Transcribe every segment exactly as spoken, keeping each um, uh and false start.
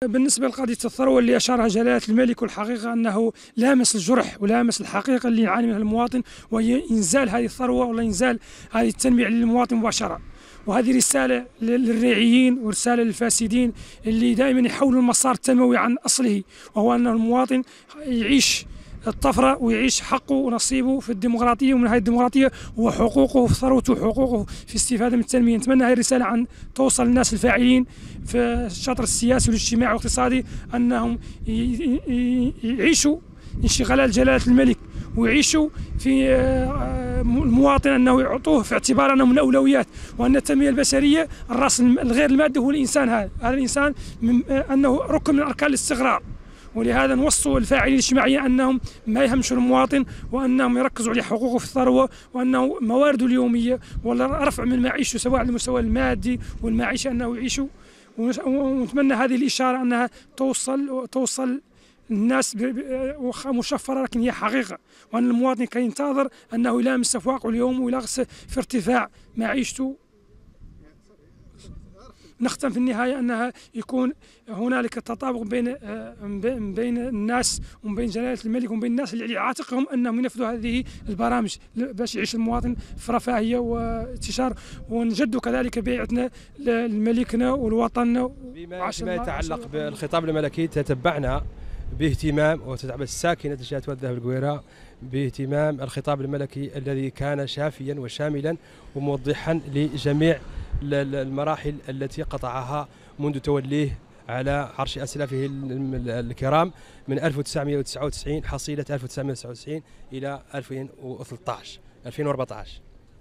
بالنسبة لقضية الثروة اللي أشارها جلالة الملك، والحقيقة أنه لامس الجرح ولامس الحقيقة اللي يعاني منها المواطن، وهي إنزال هذه الثروة ولا إنزال هذه التنمية للمواطن مباشرة. وهذه رسالة للراعيين ورسالة للفاسدين اللي دائما يحولوا المسار التنموي عن أصله، وهو أن المواطن يعيش الطفرة ويعيش حقه ونصيبه في الديمقراطية، ومن هذه الديمقراطية هو حقوقه في ثروته وحقوقه في الاستفادة من التنمية. نتمنى هذه الرسالة عن توصل للناس الفاعلين في الشطر السياسي والاجتماعي والاقتصادي، أنهم يعيشوا انشغالات جلالة الملك، ويعيشوا في المواطن أنه يعطوه في اعتبار أنه من الأولويات، وأن التنمية البشرية الرأس الغير المادي هو الإنسان. هذا هذا الإنسان أنه ركن من أركان الاستقرار. ولهذا نوصوا الفاعلين الاجتماعيين أنهم ما يهمشوا المواطن، وأنهم يركزوا على حقوقه في الثروة، وأنه موارده اليومية ولا رفع من معيشه سواء على المستوى المادي والمعيشة أنه يعيشوا. ونتمنى هذه الإشارة أنها توصل توصل الناس مشفرة، لكن هي حقيقة، وأن المواطن كان ينتظر أنه يلامس في واقعه اليوم ويلغس في ارتفاع معيشته. نختم في النهاية أنها يكون هنالك تطابق بين بين الناس وبين جلالة الملك وبين الناس اللي على عاتقهم أنهم ينفذوا هذه البرامج باش يعيش المواطن في رفاهية وانتشار. ونجدوا كذلك بيعتنا لملكنا ولوطننا. بما يتعلق بالخطاب الملكي تتبعنا باهتمام، وتتعب الساكنة جهة الذهب القويرة باهتمام الخطاب الملكي الذي كان شافيا وشاملا وموضحا لجميع المراحل التي قطعها منذ توليه على عرش أسلافه الكرام من ألف وتسعمئة وتسعة وتسعين حصيلة ألف وتسعمئة وتسعة وتسعين إلى ألفين وثلاثة عشر ألفين وأربعة عشر.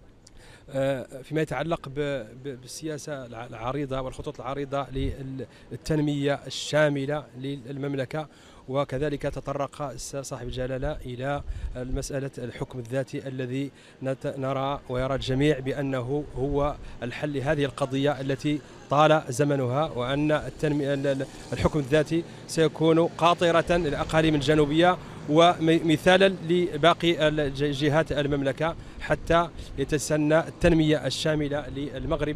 فيما يتعلق بالسياسة العريضة والخطوط العريضة للتنمية الشاملة للمملكة، وكذلك تطرق صاحب الجلالة إلى مسألة الحكم الذاتي الذي نرى ويرى الجميع بأنه هو الحل لهذه القضية التي طال زمنها، وأن الحكم الذاتي سيكون قاطرة للأقاليم الجنوبية ومثالا لباقي جهات المملكة حتى يتسنى التنمية الشاملة للمغرب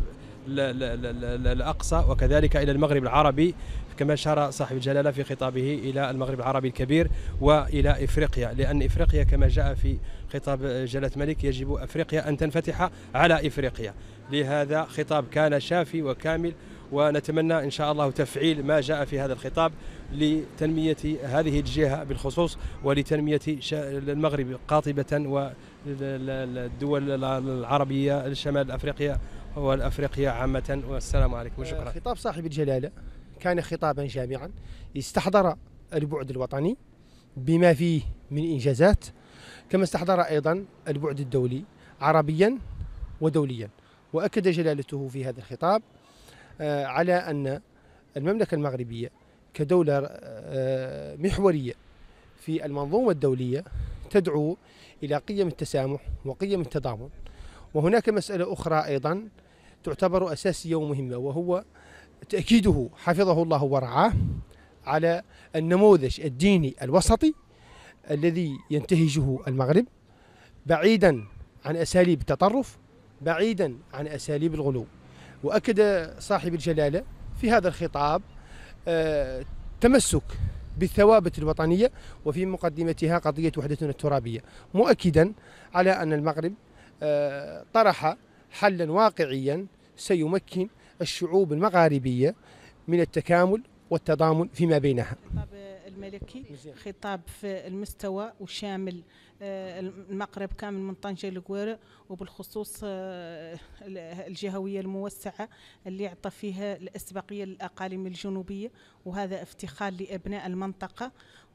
الأقصى وكذلك إلى المغرب العربي، كما أشار صاحب الجلالة في خطابه إلى المغرب العربي الكبير وإلى إفريقيا، لأن إفريقيا كما جاء في خطاب جلالة الملك يجب أفريقيا أن تنفتح على إفريقيا. لهذا خطاب كان شافي وكامل، ونتمنى إن شاء الله تفعيل ما جاء في هذا الخطاب لتنمية هذه الجهة بالخصوص ولتنمية المغرب قاطبة والدول العربية الشمال أفريقيا والأفريقيا عامة. والسلام عليكم وشكرا. خطاب صاحب الجلالة كان خطابا جامعا استحضر البعد الوطني بما فيه من إنجازات، كما استحضر أيضا البعد الدولي عربيا ودوليا. وأكد جلالته في هذا الخطاب على أن المملكة المغربية كدولة محورية في المنظومة الدولية تدعو إلى قيم التسامح وقيم التضامن. وهناك مسألة أخرى أيضا تعتبر أساسية ومهمة، وهو تأكيده حفظه الله ورعاه على النموذج الديني الوسطي الذي ينتهجه المغرب، بعيدا عن أساليب التطرف، بعيدا عن أساليب الغلو. وأكد صاحب الجلالة في هذا الخطاب تمسك بالثوابت الوطنية وفي مقدمتها قضية وحدتنا الترابية، مؤكدا على أن المغرب طرح حلا واقعيا سيمكن الشعوب المغاربية من التكامل والتضامن فيما بينها. الخطاب الملكي خطاب في المستوى وشامل المغرب كامل من طنجة لقويرة، وبالخصوص الجهوية الموسعة اللي يعطى فيها الأسبقية للأقاليم الجنوبية، وهذا افتخار لأبناء المنطقة.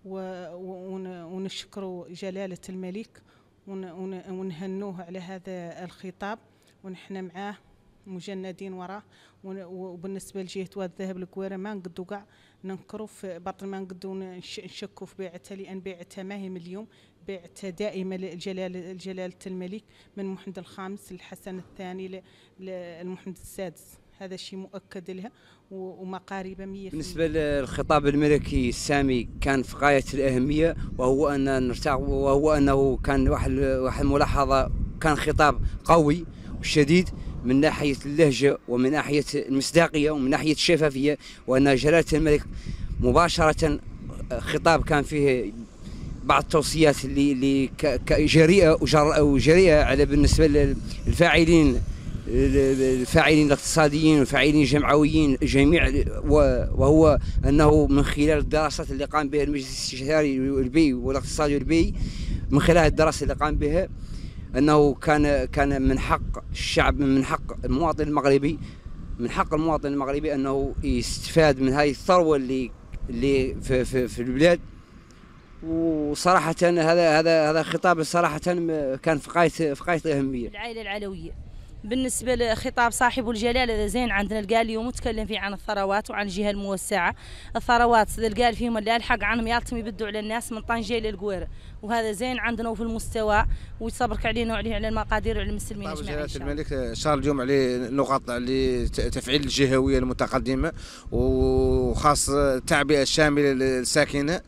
ونشكر جلالة الملك ونهنوه على هذا الخطاب، ونحن معاه مجندين وراه. وبالنسبه لجهه واد الذهب القويره ما نقدو كاع ننكروا في باطل، ما نقدو نشكوا في بيعتها، لان بيعتها ما هي من اليوم، بيعتها دائمه لجلاله جلاله الملك من محمد الخامس للحسن الثاني للمحمد السادس. هذا شيء مؤكد لها ومقاربه مية بالمية. بالنسبه للخطاب الملكي السامي كان في غايه الاهميه، وهو ان نرتاح، وهو انه كان واحد واحد ملاحظه، كان خطاب قوي وشديد من ناحية اللهجة ومن ناحية المصداقية ومن ناحية الشفافية، وأن جلالة الملك مباشرة خطاب كان فيه بعض التوصيات اللي اللي جريئة وجريئة على بالنسبة للفاعلين الفاعلين الاقتصاديين والفاعلين الجمعويين جميع، وهو أنه من خلال الدراسات اللي قام بها المجلس الاستشاري البيئي والاقتصادي والبيئي، من خلال الدراسة اللي قام بها أنه كان كان من حق الشعب، من حق المواطن المغربي، من حق المواطن المغربي أنه يستفاد من هذه الثروة اللي اللي في في, في البلاد. وصراحة هذا هذا هذا خطاب صراحة كان في غاية في غاية الأهمية. العائلة العلوية بالنسبة لخطاب صاحب الجلالة زين عندنا القال اليوم متكلم فيه عن الثروات وعن الجهة الموسعة. الثروات القال فيهم اللي الحق عنهم يالتم يبدوا على الناس من طنجة للقويرة، وهذا زين عندنا وفي المستوى ويصبرك علينا وعليه على المقادير وعلى المسلمين اجمعين. جلالة الملك شار اليوم عليه نقاط لتفعيل الجهوية المتقدمة وخاص التعبئة الشاملة للساكنة،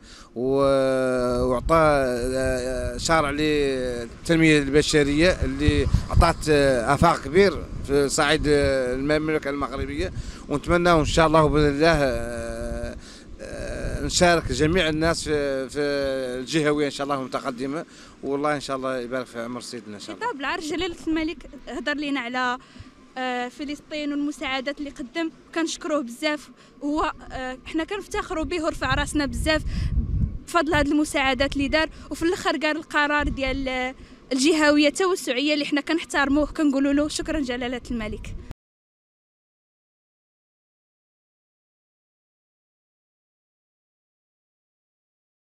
وعطى شارع للتنمية البشرية اللي أعطت آفاق كبير في صعيد المملكة المغربية. ونتمنى إن شاء الله بإذن الله نشارك جميع الناس في في الجهوية إن شاء الله متقدمة، والله إن شاء الله يبارك في عمر سيدنا إن شاء الله. خطاب العرش جلالة الملك هضر لنا على فلسطين والمساعدات اللي قدم، كنشكروه بزاف، وهو احنا كنفتخروا به ورفع راسنا بزاف بفضل هذه المساعدات اللي دار. وفي الاخر قال القرار ديال الجهويه التوسعيه اللي حنا كنحترموه، كنقولوا له شكرا جلاله الملك.